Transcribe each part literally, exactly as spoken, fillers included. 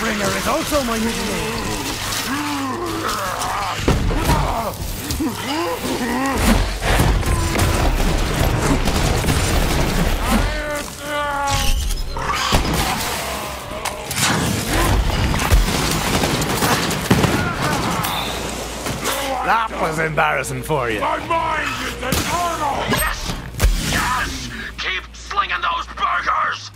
Deathbringer is also my nickname. That was embarrassing for you. My mind is eternal! Yes! Yes! Keep slinging those burgers!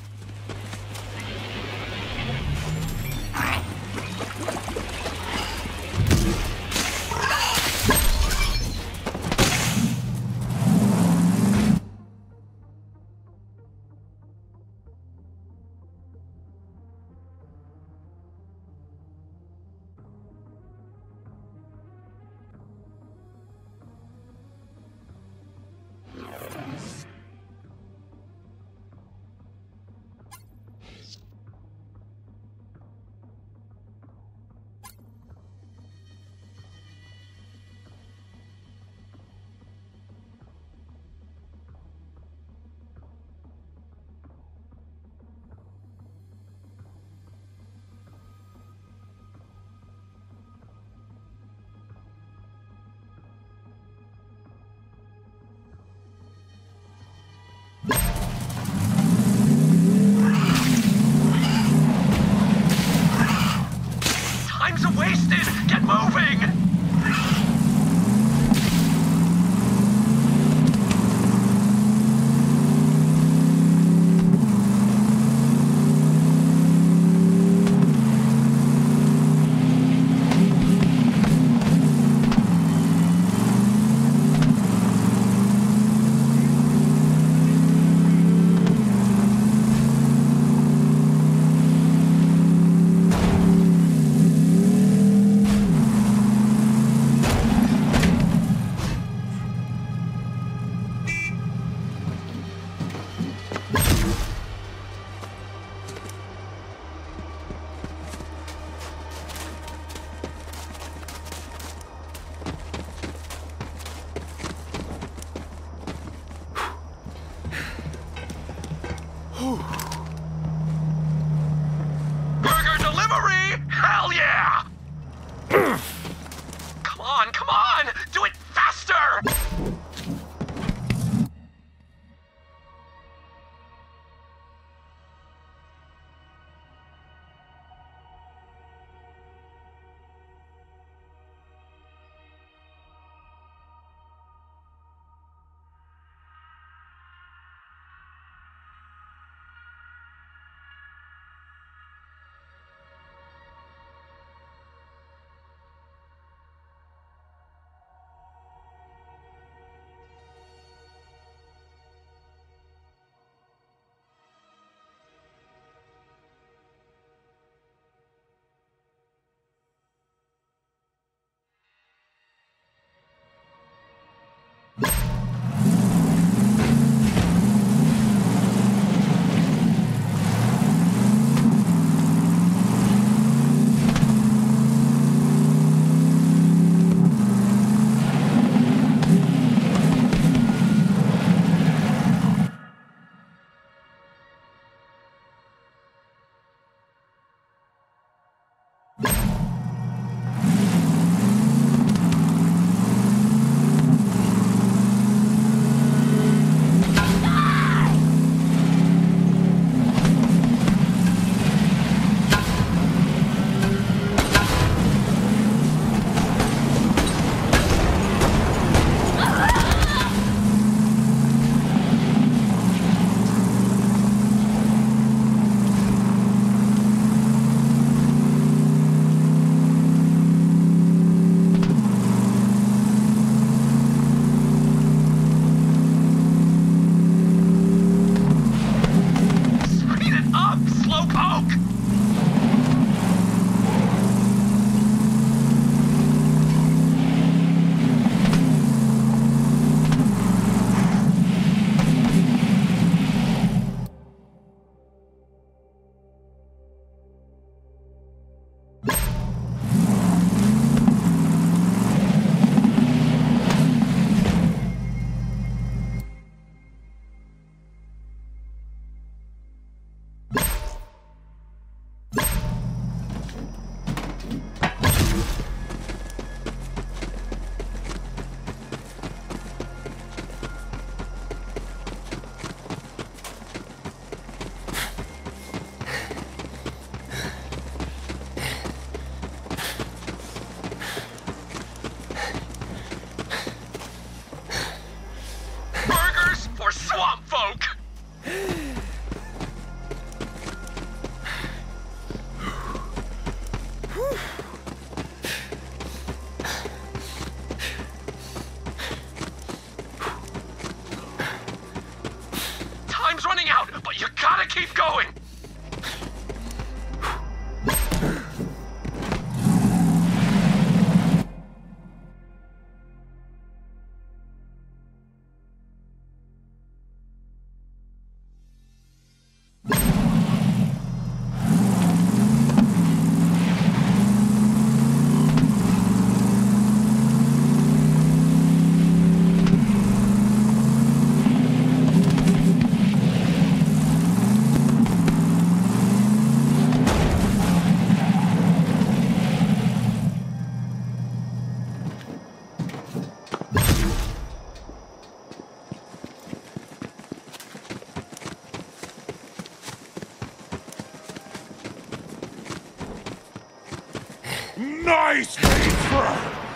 Nice pizza!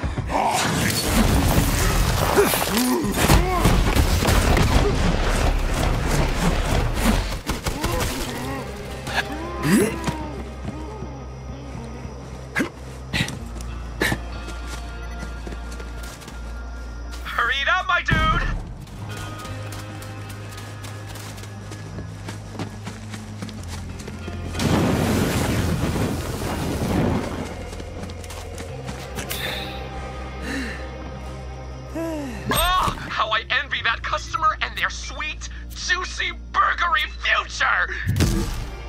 Hurry it up, my dude! Oh, how I envy that customer and their sweet, juicy, burgery future!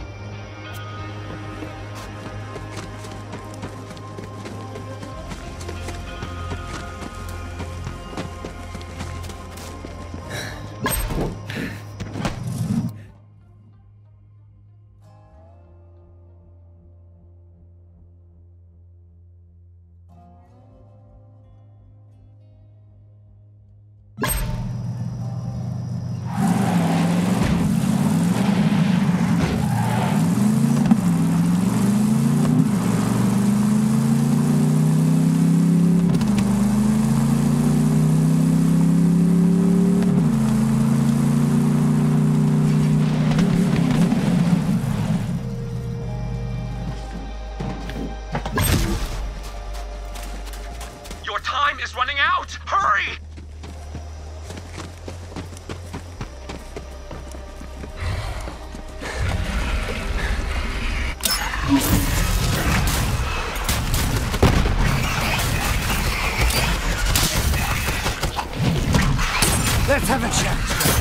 Your time is running out! Hurry! Let's have a chat.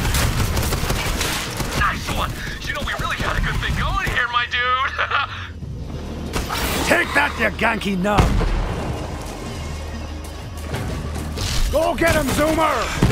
Nice one! You know, we really got a good thing going here, my dude! Take that, you ganky knob! Go get him, Zoomer!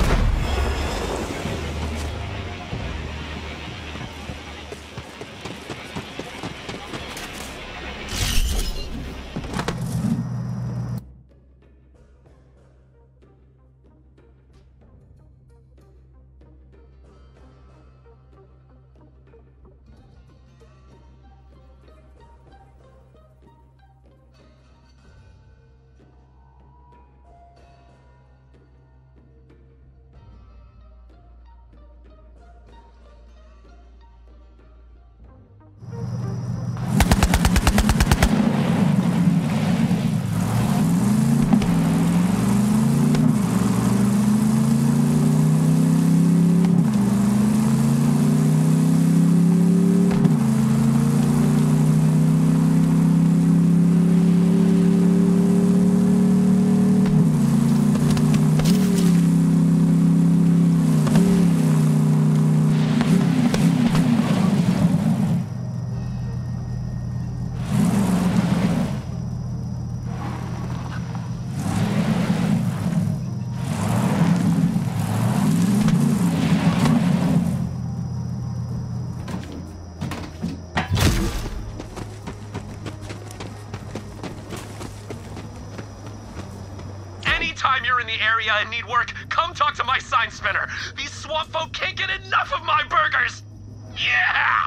Anytime you're in the area and need work, come talk to my sign spinner. These swamp folk can't get enough of my burgers. Yeah!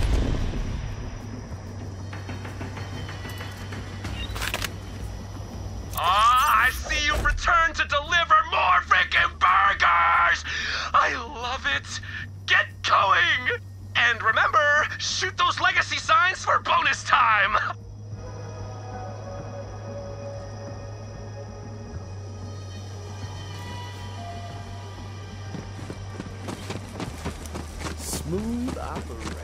Ah, I see you've returned to deliver more freaking burgers! I love it! Get going! And remember, shoot those legacy signs for bonus time! Smooth operator.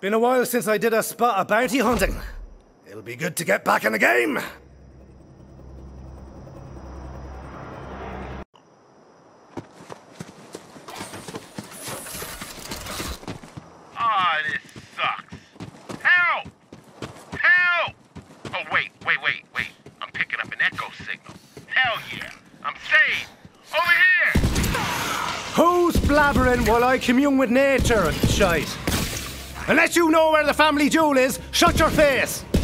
Been a while since I did a spot of bounty hunting. It'll be good to get back in the game. Ah, this sucks. Help! Help! Oh, wait, wait, wait, wait. I'm picking up an echo signal. Hell yeah. I'm saved. Over here! Who's blabbering while I commune with nature and shite? Unless you know where the family jewel is, shut your face!